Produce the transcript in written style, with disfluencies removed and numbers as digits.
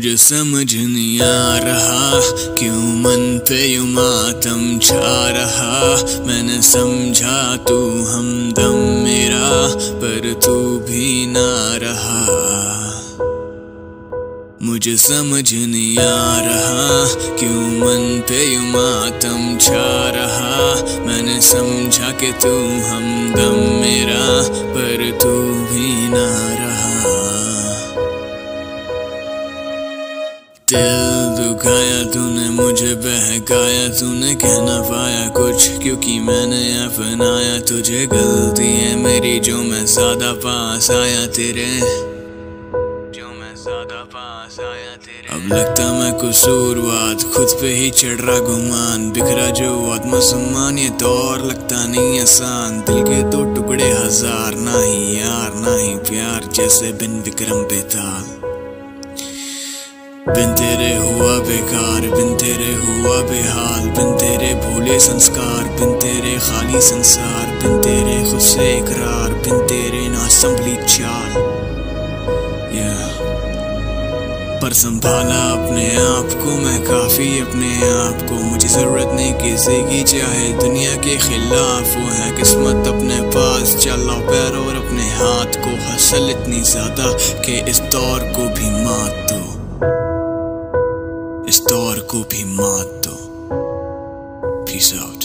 मुझे समझ नहीं आ रहा क्यों मन पे यूं मातम छा रहा। मैंने समझा तू हमदम मेरा पर तू भी ना रहा। मुझे समझ नहीं आ रहा क्यों मन पे यूं मातम छा रहा। मैंने समझा कि तू हमदम मेरा पर तू भी ना रहा। दिल दुखाया तूने, मुझे बहकाया तूने, कह ना पाया कुछ क्योंकि मैंने अपनाया तुझे। गलती है मेरी जो मैं ज्यादा पास आया तेरे, अब लगता मैं कसूरवार, खुद पे ही चढ़ रहा गुमान। बिखरा जो आत्मा सम्मान ये दौर लगता नहीं आसान। दिल के दो टुकड़े हजार, ना ही यार ना ही प्यार, जैसे बिन विक्रम बेताल। बिन तेरे हुआ बेकार, बिन तेरे हुआ बेहाल, बिन तेरे भूले संस्कार, बिन तेरे खाली संसार, बिन तेरे खुद से इकरार, बिन तेरे ना संभली चाल। पर संभाला अपने आप को मैं काफी अपने आप को। मुझे जरूरत नहीं किसी की, चाहे दुनिया के खिलाफ वो है किस्मत अपने पास। चलाओ पैर और अपने हाथ को, हसल इतनी ज्यादा कि इस दौर को भी मात दो, इस दौर को भी मात दो। Peace out.